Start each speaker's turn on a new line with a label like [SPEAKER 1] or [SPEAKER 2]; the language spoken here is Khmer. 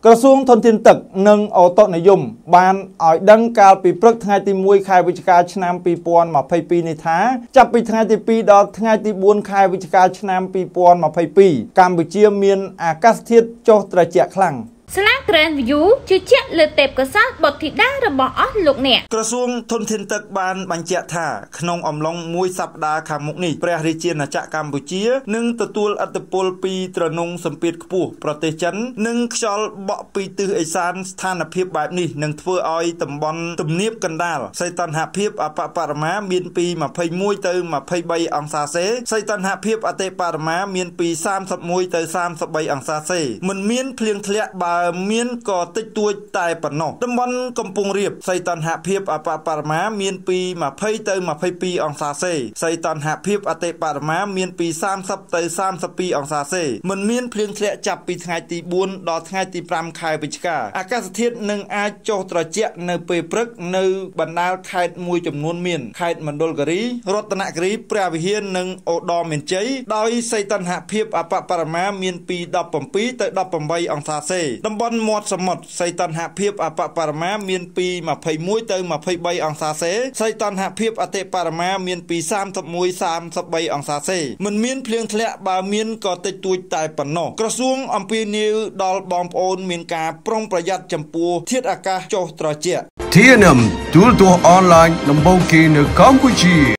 [SPEAKER 1] กระทรวงธนทินตึก1អូតូនិយមបានឲ្យដឹងកាលពីព្រឹកថ្ងៃទី1ខែវិច្ឆិកាឆ្នាំ2022នេះថាចាប់ពីថ្ងៃទី2ដល់ថ្ងៃទី4ខែវិច្ឆិកាឆ្នាំ2022កម្ពុជាមានអាកាសធាតុចុះត្រជាក់ខ្លាំងស្លាក Grand View ជឿជាក់លើទេពកោសល្យបុត្រធីតារបស់អស់លោកអ្នកក្រសួងធនធានទឹកបានបញ្ជាក់ថាក្នុងអំឡុងមួយសប្តាហ៍ខាងមុខនេះព្រះរាជាណាចក្រកម្ពុជានឹងទទួលឥទ្ធិពលពីទ្រនង់សម្ពាធខ្ពស់ប្រទេសចិននិងខ្យល់បក់ពីទិសឦសានស្ថានភាពបែបនេះនឹងធ្វើឲ្យតំបន់ទំនាបកណ្ដាលសីតុណ្ហភាពអបបរមាមានពី21ទៅ23អង្សាសេសីតុណ្ហភាពអតិបរមាមានពី31ទៅ33អង្សាសេមិនមានភ្លៀងធ្លាក់បើមានក៏តិចតួចតែប៉ុណ្ណោះតំបន់កំពង់រាបសីតុណ្ហភាពអបបរមាមានពី20ទៅ22អង្សាសេសីតុណ្ហភាពអតិបរមាមានពី30ទៅ32អង្សាសេមិនមានភ្លៀងធ្លាក់ចាប់ពីថ្ងៃទី4ដល់ថ្ងៃទី5ខែវិច្ឆិកាអាកាសធាតុនឹងអាចចុះត្រជាក់នៅពេលព្រឹកនៅបណ្ដាលខេត្តមួយចំនួនមានខេត្តមណ្ឌលគិរីរតនគិរីព្រះវិហារនិងឧត្តរមានជ័យដោយសីតុណ្ហភាពអបបរមាមានពី17ទៅ18អង្សាសេតំបន់មាត់សមុទ្រសីតុណ្ហភាពអបបរមាមានពី21ទៅ23អង្សាសេសីតុណ្ហភាពអតិបរមាមានពី31 33អង្សាសេមិនមានភ្លៀងធ្លាក់បើមានក៏តិចតួចតែប៉ុណ្ណោះក្រសួងអំពាវនាវដល់បងប្អូនមានការប្រុងប្រយ័ត្នចំពោះធាតុអាកាសចុះត្រជាក់
[SPEAKER 2] TNM ទូរទស្សន៍អនឡាញដំបូងគេនៅកម្ពុជា